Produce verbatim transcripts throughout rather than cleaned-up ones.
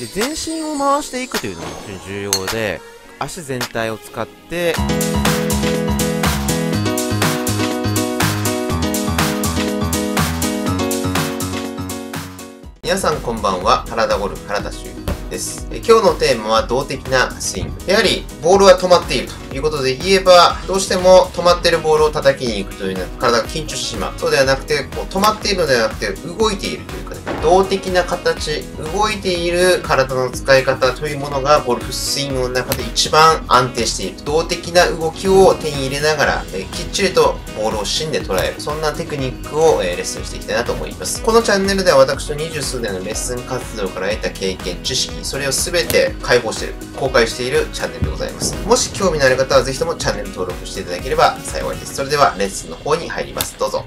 で、全身を回していくというのが非常に重要で、足全体を使って、皆さんこんばんは。体ゴルフ、原田修です。え今日のテーマは動的なスイング。やはりボールは止まっているということで言えば、どうしても止まっているボールを叩きに行くというのは体が緊張してしまう。そうではなくて、こう止まっているのではなくて動いているというかね、動的な形、動いている体の使い方というものがゴルフスイングの中で一番安定している。動的な動きを手に入れながら、えきっちりとボールを芯で捉える。そんなテクニックを、えレッスンしていきたいなと思います。このチャンネルでは私と二十数年のレッスン活動から得た経験、知識、それを全て解放している、公開しているチャンネルでございます。もし興味のある方はぜひともチャンネル登録していただければ幸いです。それではレッスンの方に入ります。どうぞ。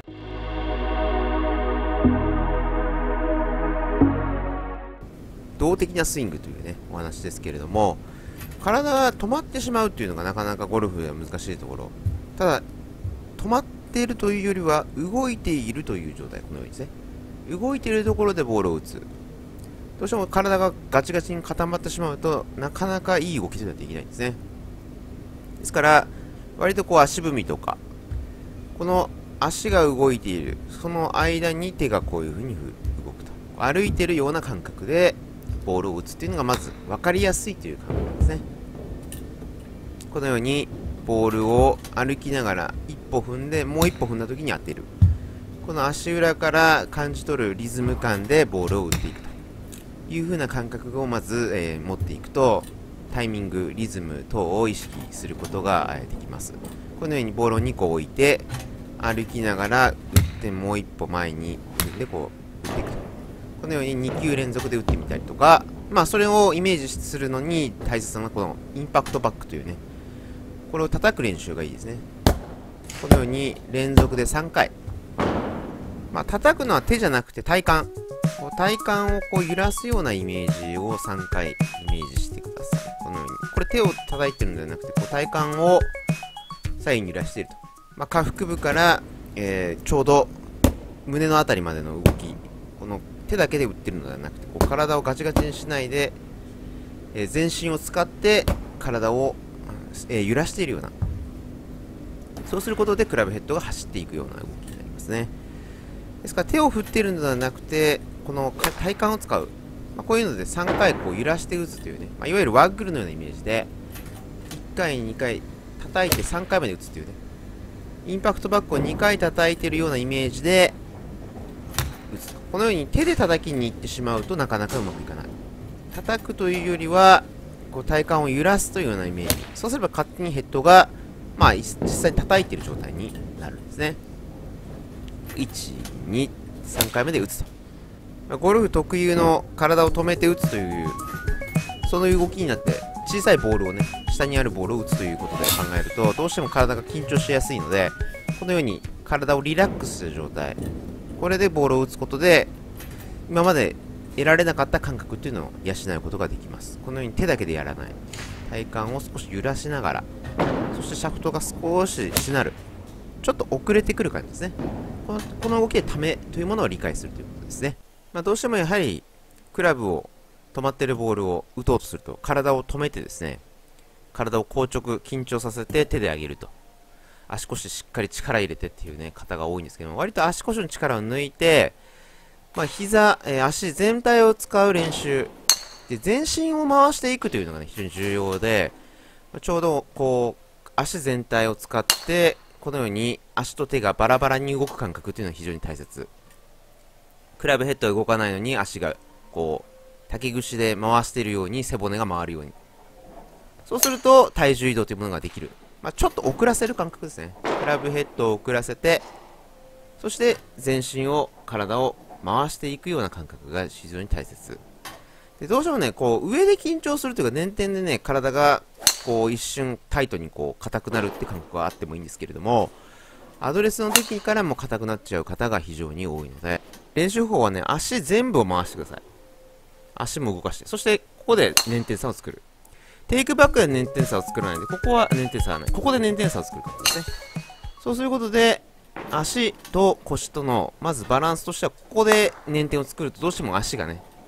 動的なスイングというね、お話ですけれども、体が止まってしまうというのがなかなかゴルフでは難しいところ。ただ、止まっているというよりは、動いているという状態、このようにですね。動いているところでボールを打つ。どうしても体がガチガチに固まってしまうと、なかなかいい動きというのはできないんですね。ですから、割とこう足踏みとか、この足が動いている、その間に手がこういう風に動くと。歩いているような感覚で、ボールを打つっていうのがまず分かりやすいという感覚ですね。このようにボールを歩きながら一歩踏んでもう一歩踏んだ時に当てる。この足裏から感じ取るリズム感でボールを打っていくという風な感覚をまず、えー、持っていくと、タイミング、リズム等を意識することが、えー、できます。このようにボールをにこ置いて歩きながら打ってもう一歩前に踏んでこう打っていくと。このようににきゅう連続で打ってみたりとか、まあそれをイメージするのに大切なのはこのインパクトバックというね、これを叩く練習がいいですね。このように連続でさんかい。まあ叩くのは手じゃなくて体幹。こう体幹をこう揺らすようなイメージをさんかいイメージしてください。このように。これ手を叩いてるのではなくて、こう体幹を左右に揺らしていると。まあ下腹部から、えー、ちょうど胸のあたりまでの動き。この手だけで打ってるのではなくて、こう体をガチガチにしないで、えー、全身を使って体を、えー、揺らしているような、そうすることでクラブヘッドが走っていくような動きになりますね。ですから手を振っているのではなくて、この体幹を使う、まあ、こういうのでさんかいこう揺らして打つというね、まあ、いわゆるワッグルのようなイメージでいっかいにかい叩いてさんかいまで打つというね、インパクトバックをにかい叩いているようなイメージで打つと。このように手で叩きに行ってしまうとなかなかうまくいかない。叩くというよりはこう体幹を揺らすというようなイメージ。そうすれば勝手にヘッドが、まあ、実際に叩いている状態になるんですね。いち、に、さんかいめで打つと、まあ、ゴルフ特有の体を止めて打つというその動きになって、小さいボールをね、下にあるボールを打つということで考えると、どうしても体が緊張しやすいので、このように体をリラックスした状態、これでボールを打つことで今まで得られなかった感覚っていうのを養うことができます。このように手だけでやらない、体幹を少し揺らしながら、そしてシャフトが少ししなる、ちょっと遅れてくる感じですね。この、この動きでためというものを理解するということですね。まあ、どうしてもやはりクラブを止まっているボールを打とうとすると、体を止めてですね、体を硬直緊張させて手で上げると、足腰しっかり力入れてっていうね、方が多いんですけども、割と足腰の力を抜いて、まあ、膝、えー、足全体を使う練習で、全身を回していくというのがね、非常に重要で、ちょうどこう足全体を使ってこのように足と手がバラバラに動く感覚というのは非常に大切。クラブヘッドが動かないのに足がこう竹串で回しているように背骨が回るように、そうすると体重移動というものができる。まあ、ちょっと遅らせる感覚ですね。クラブヘッドを遅らせて、そして全身を体を回していくような感覚が非常に大切で、どうしてもね、こう上で緊張するというか、捻転でね、体がこう一瞬タイトにこう硬くなるって感覚はあってもいいんですけれども、アドレスの時からも硬くなっちゃう方が非常に多いので、練習法はね、足全部を回してください。足も動かして、そしてここで捻転差を作る。テイクバックで捻転差を作らないので、ここは捻転差はない。ここで捻転差を作る感じですね。そうすることで、足と腰とのまずバランスとしては、ここで捻転を作るとどうしても足がね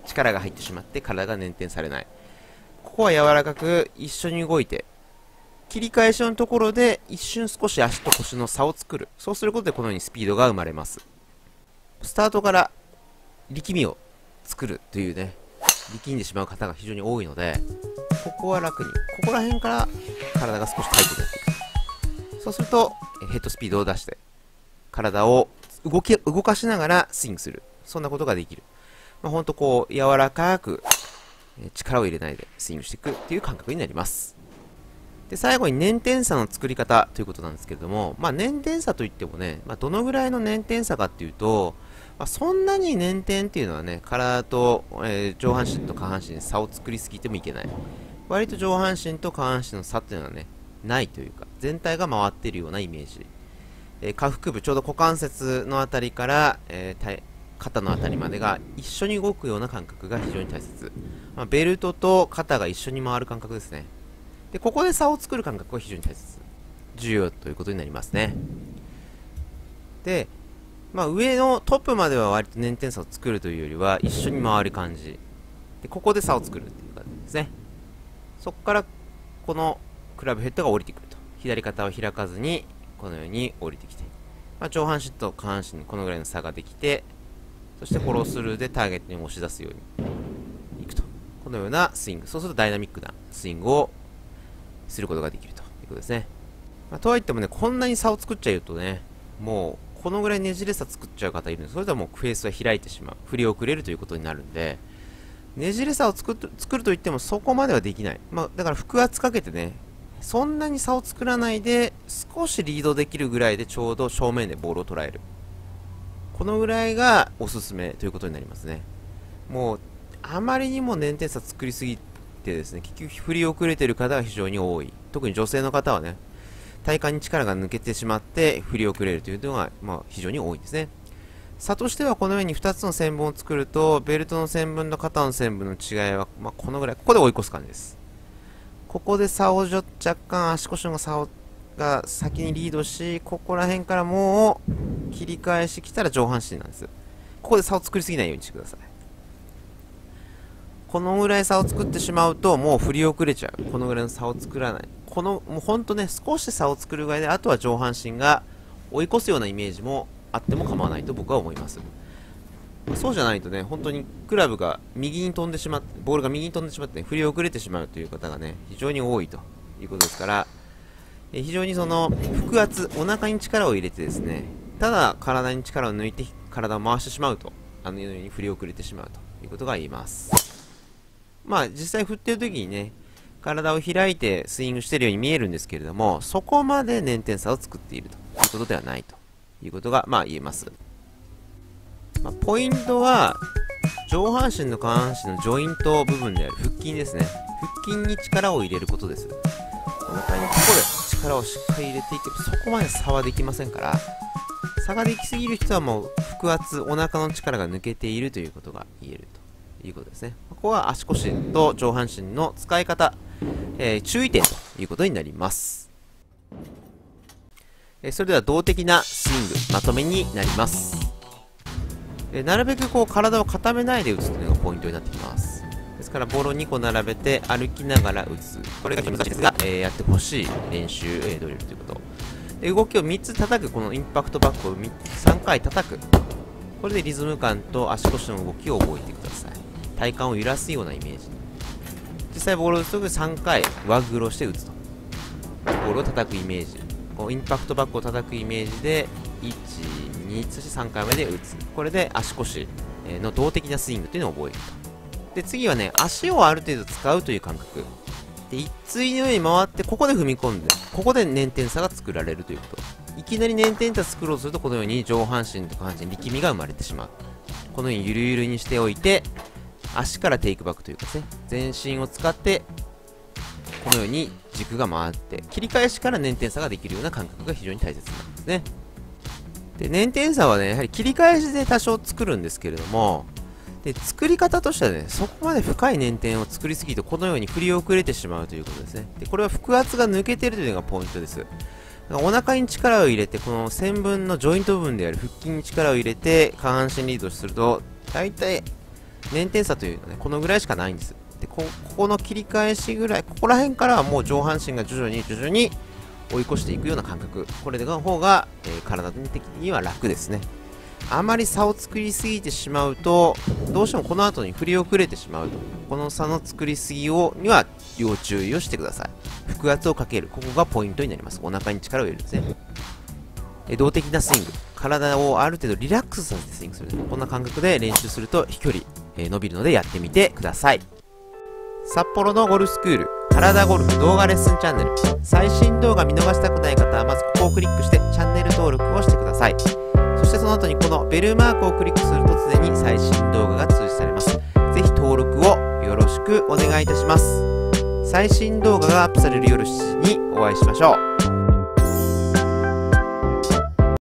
力が入ってしまって体が捻転されない。ここは柔らかく一緒に動いて、切り返しのところで一瞬少し足と腰の差を作る。そうすることでこのようにスピードが生まれます。スタートから力みを作るというね、力んでしまう方が非常に多いので、ここは楽に、ここら辺から体が少しタイトになっていく。そうするとヘッドスピードを出して体を動き動かしながらスイングする。そんなことができる。まあ、ほんとこう柔らかく力を入れないでスイングしていくっていう感覚になります。で、最後に捻転差の作り方ということなんですけれども、まあ、捻転差といってもね、まあ、どのぐらいの捻転差かっていうと、まあ、そんなに捻転っていうのはね、体と、えー、上半身と下半身に差を作りすぎてもいけない。割と上半身と下半身の差っていうのはね、ないというか、全体が回っているようなイメージ。えー、下腹部、ちょうど股関節のあたりから、えー、肩のあたりまでが一緒に動くような感覚が非常に大切。まあ、ベルトと肩が一緒に回る感覚ですね。で、ここで差を作る感覚が非常に大切。重要ということになりますね。で、まあ、上のトップまでは割と捻転差を作るというよりは一緒に回る感じ。で、ここで差を作るっていう感じですね。そこからこのクラブヘッドが降りてくると。左肩を開かずにこのように降りてきて、まあ、上半身と下半身にこのぐらいの差ができて、そしてフォロースルーでターゲットに押し出すようにいくと。このようなスイング。そうするとダイナミックなスイングをすることができるということですね。まあ、とはいってもね、こんなに差を作っちゃうとね、もうこのぐらいねじれ差作っちゃう方いるんで、それではもうフェースは開いてしまう。振り遅れるということになるんで、ねじれ差を作る作るといってもそこまではできない。まあ、だから腹圧かけてね、そんなに差を作らないで、少しリードできるぐらいでちょうど正面でボールを捉える。このぐらいがおすすめということになりますね。もう、あまりにも捻転差作りすぎてですね、結局振り遅れている方が非常に多い。特に女性の方はね、体幹に力が抜けてしまって振り遅れるというのが、まあ、非常に多いんですね。差としてはこのようにふたつの線分を作ると、ベルトの線分と肩の線分の違いは、まあ、このぐらい、ここで追い越す感じです。ここで差を若干足腰の差をが先にリードし、ここら辺からもう切り返してきたら上半身なんです。ここで差を作りすぎないようにしてください。このぐらい差を作ってしまうともう振り遅れちゃう。このぐらいの差を作らない。このもうほんとね、少し差を作るぐらいで、あとは上半身が追い越すようなイメージもあっても構わないと僕は思います。そうじゃないとね、本当にクラブが右に飛んでしまって、ボールが右に飛んでしまって、ね、振り遅れてしまうという方がね、非常に多いということですから、え非常にその腹圧、お腹に力を入れてですね、ただ体に力を抜いて体を回してしまうと、あのように振り遅れてしまうということが言えます。まあ実際振ってる時にね、体を開いてスイングしているように見えるんですけれども、そこまで捻転差を作っているということではないということがまあ言えます。まあ、ポイントは上半身の下半身のジョイント部分である腹筋ですね。腹筋に力を入れることです。お腹にここで力をしっかり入れていけばそこまで差はできませんから、差ができすぎる人はもう腹圧、お腹の力が抜けているということが言えるということですね。ここは足腰と上半身の使い方、えー、注意点ということになります。えー、それでは動的なスイングまとめになります。えー、なるべくこう体を固めないで打つというのがポイントになってきます。ですからボールをにこ並べて歩きながら打つ、これが難しいですが、えー、やってほしい練習、えー、ドリルということ。で動きをみっつ叩く、このインパクトバックをさんかい叩く、これでリズム感と足腰の動きを覚えてください。体幹を揺らすようなイメージ。実際ボールを打つときさんかいワグロして打つと、ボールを叩くイメージ、こうインパクトバックを叩くイメージでいち、に、そしてさんかいめで打つ、これで足腰の動的なスイングというのを覚えると。で次はね、足をある程度使うという感覚で、一対の上に回ってここで踏み込んで、ここで捻転差が作られるということ。いきなり捻転差作ろうとすると、このように上半身と下半身に力みが生まれてしまう。このようにゆるゆるにしておいて、足からテイクバックというかですね、全身を使ってこのように軸が回って切り返しから捻転差ができるような感覚が非常に大切なんですね。で捻転差はね、やはり切り返しで多少作るんですけれども、で作り方としてはね、そこまで深い捻転を作りすぎるとこのように振り遅れてしまうということですね。でこれは腹圧が抜けているというのがポイントです。お腹に力を入れて、この線分のジョイント部分である腹筋に力を入れて下半身リードすると、だいたい捻転差というのはね、このぐらいしかないんです。で、こ、ここの切り返しぐらい、ここら辺からはもう上半身が徐々に徐々に追い越していくような感覚。これの方が、えー、体的には楽ですね。あまり差を作りすぎてしまうと、どうしてもこの後に振り遅れてしまうと。この差の作りすぎを、には要注意をしてください。腹圧をかける。ここがポイントになります。お腹に力を入れるんですね。え動的なスイング。体をある程度リラックスさせてスイングする。こんな感覚で練習すると飛距離、えー、伸びるのでやってみてください。札幌のゴルフスクール、体ゴルフ動画レッスンチャンネル。最新動画見逃したくない方はまずここをクリックしてチャンネル登録をしてください。そしてその後にこのベルマークをクリックすると常に最新動画が通知されます。ぜひ登録をよろしくお願いいたします。最新動画がアップされる夜しちじにお会いしましょう。